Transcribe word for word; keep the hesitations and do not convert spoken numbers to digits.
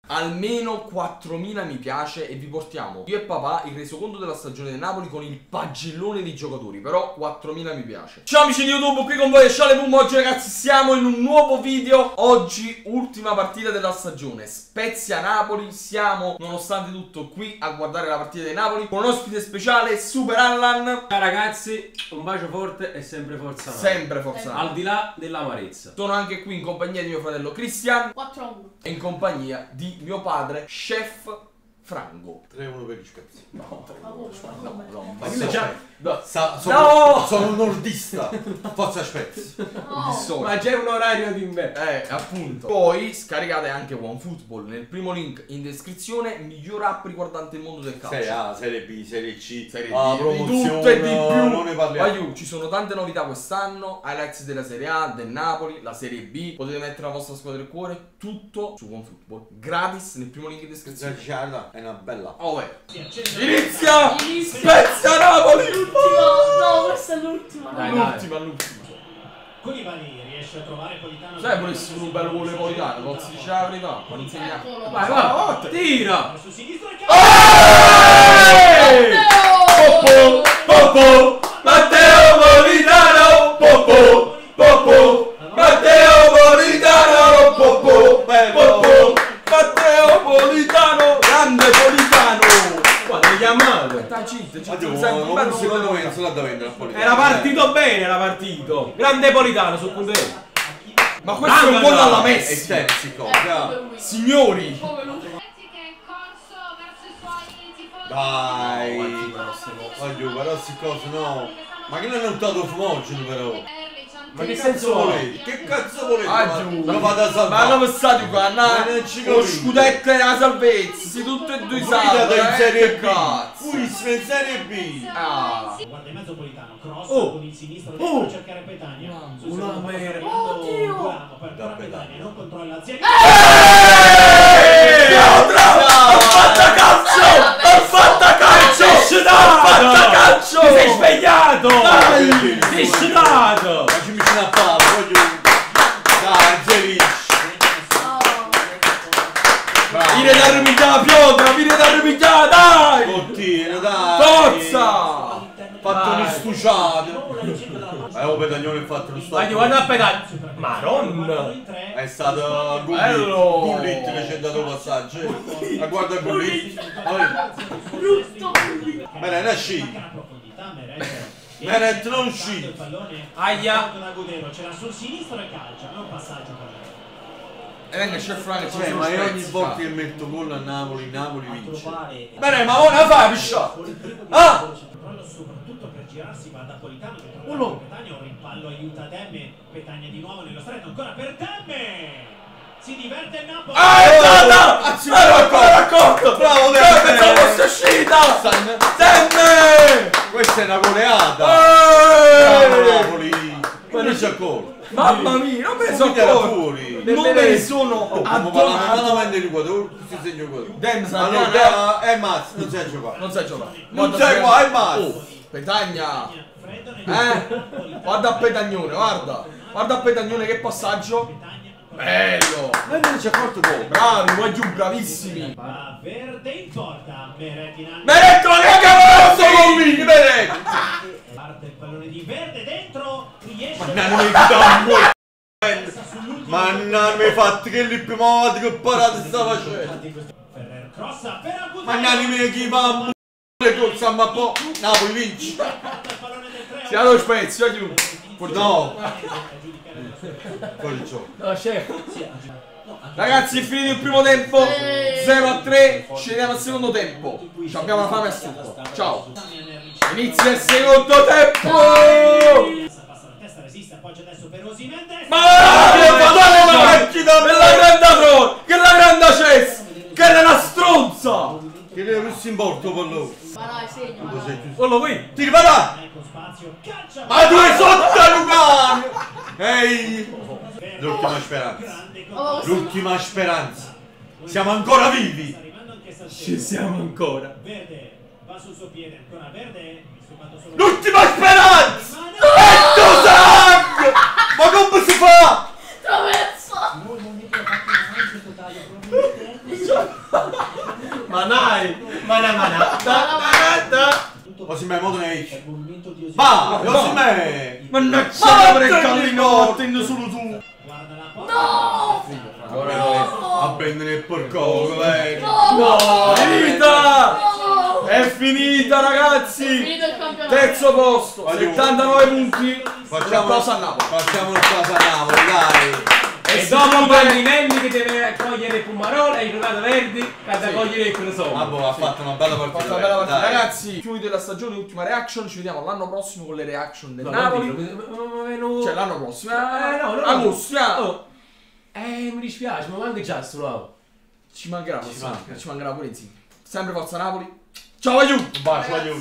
almeno quattromila mi piace e vi portiamo io e papà il resoconto della stagione del Napoli con il pagellone di giocatori. Però quattromila mi piace. Ciao amici di YouTube, qui con voi è Shaleboom. Oggi ragazzi siamo in un nuovo video. Oggi ultima partita della stagione, Spezia Napoli. Siamo nonostante tutto qui a guardare la partita di Napoli con un ospite speciale, Super Allan. Ciao ragazzi, un bacio forte e sempre forza Napoli. Sempre forza Napoli. Al di là dell'amarezza. Sono anche qui in compagnia di mio fratello Cristian quattro a uno e in compagnia di mio padre, Chef Frango. tre a uno per gli Spezia. No, no, no, no, Ma no, già, no. Sa, sono, No! sono nordista. Forza Spezia. no. Ma c'è un orario di inverno. Eh, appunto. Poi scaricate anche OneFootball nel primo link in descrizione. Miglior app riguardante il mondo del calcio. Serie A, Serie B, Serie C, Serie ah, D, di promozione, tutto e di più. non ne parliamo. Aiù, ci sono tante novità quest'anno. Highlights della Serie A, del Napoli, la Serie B. Potete mettere la vostra squadra del cuore. Tutto su OneFootball. Gratis nel primo link in descrizione. È una bella. Oh, eh. Inizia! Spezia Napoli! No, questa è l'ultima. Dai, L'ultima, l'ultima. Colibali riesce a trovare Politano. Sai, volessi un bello con le Politano, pozzi dice la verità, ma insegna. Eccolo. Vai, vai, tira! Su sinistra e Popo, Popo, Matteo Politano, Popo, Popo, Matteo Politano, Popo, Popo, Matteo Politano, grande Politano. Quando hai chiamato? Dai, cheat, cheat, Oddio, mi sento ma bello secondo come me non se l'ha da vendere a Politano. Era partito bene, era partito. Grande Politano sul punto di vista. Ma questo è un gol alla È Messi. terzico. Signori. Dai. Voglio, però sti cose no. Ma che non è notato fumogeno però. Ma che senso volete? Che cazzo volete? Ah, giù. Lo vado a Ma salvare. come state qua? Ma non ci Lo capite. scudetto e la salvezza. Si tutti e due salve. in Serie B. Cazzo. Purissimo in Serie B. Ah. guarda in mezzo Politano, cross Oh. con il sinistro Oh. per cercare Petagna. Sul Una secondo merda. posto Oddio. Durano per ancora Petagna, non controlla l'azione. Ho fatta calcio! Ho fatta calcio! Ho fatta calcio! Ti sei svegliato! Dai! Sei sudato! Facci vicino a Paolo, voglio. Dai, Zelic. Viene da ripicchiare la pietra! Viene da ripicchiare, dai! Bottino, dai. Forza! Fatto Dai. un istuciato. Eh, oh, Petagnone ha fatto lo Vai, stop. guarda a pedale! Maronna! È stato Gullit. Bello. Gullit che ci ha dato il passaggio. Ma guarda Gullit. Brutto. Bene, ne uscì. Meret non uscì. Aia. C'era sul sinistro e calcia, non passaggio per me. E venga c'è Frank. Cioè, ma io ogni volta che metto gol a Napoli, Napoli vince. Bene, ma ora fai piscia! Ah! Soprattutto per girarsi va da Politano che trova Uno. Petagna, un rimpallo aiuta Demme, Petagna di nuovo nello stretto, ancora per Demme! Si diverte il Napoli! Ah, è andata! Ero ancora raccolto! Bravo, Demme! Demme! Pensavo fosse uscita! Demme! Questa è una goleata. Eh! Bravo Napoli. Ma non c'è gol. Mamma mia, non me ne sono Era accorto! fuori. Non me ne sono Oh, ma va la addonato! mano in Ecuador, si segna Ecuador. Dem Ma sa no, che- da- è Mazz, non sai giocare. Non sai giocare. Non Guarda sai che- qua, è Mazz. Oh, Petagna! Freddo nel Eh? Guarda a Petagnone, guarda! Guarda a Petagnone che passaggio! Bello! Ma non ci ha accorto poco. Bravi, voi giù, bravissimi! Va Verde in porta, Meret in angolo. Meretto la mia cavolo, convinti, Meretto! Parte il pallone di Verde dentro, riesce Ma non mi dà Ma non mi fatti che lì prima volta che parate sta facendo. Ferrer crossa per Agudelo. Ma non mi chi va le corse a ma po'. Napoli vinci. Porta il pallone del tre. Si ha lo spezio, giù! No. Poi gioco. No, chef! Ragazzi, è finito il primo tempo, zero a tre, scendiamo al secondo tempo. Ci abbiamo la fame assurda. Ciao. Inizia il secondo tempo. Passa la testa, resiste, appoggia adesso per Osimhen. Ma che la grande Tron, che la grande Cess, che è la stronza. Che ne avessi in porto per loro. Ma dai, segna, ma Cosa sei dai. tu? Quello qui. Tiri, va là. Ecco spazio, calcia. Ma tu sei sotto a Lugano. Ehi. L'ultima speranza. Oh, questo- L'ultima speranza. Siamo ancora vivi. Sta arrivando anche Sassuolo. Ci siamo ancora! Verde va sul suo piede, ancora Verde. Sfumato solo. L'ultima speranza. E tu sangue. Ma come si fa? Traverso! Noi non mi fatto in questo taglio, probabilmente. Ma dai! Ma na ma na! Da da da! Osimhen, Modric. È un momento di Va! Osimhen! Mannaggia per il callino, attendo solo tu. Guarda la porta. No! A prendere il porco, velho. No, finita! No! È finita, ragazzi! Finito il campionato. Terzo posto, Voglio- settantanove punti. Facciamo Applauso a Napoli. Facciamo il caso a Napoli, dai. E dopo Bandinelli che deve cogliere Pumarola e il Ronaldo Verdi che ha da Sì. cogliere quello sopra. Ah, boh, ha fatto una bella partita. Fatto una bella partita. dai. Ragazzi, chiudi della stagione, ultima reaction. Ci vediamo l'anno prossimo con le reaction del No, Napoli. non dirlo, ma- ma- ma- ma- Cioè l'anno prossimo. Eh, no, no, no. Agosto, ah. Oh. Eh, mi dispiace, ma manca già sto nuovo. Ci mancherà, Ci forse, manca. ci mancherà pure insieme. Sempre forza Napoli. Ciao, aiuto! Un bacio, aiuto.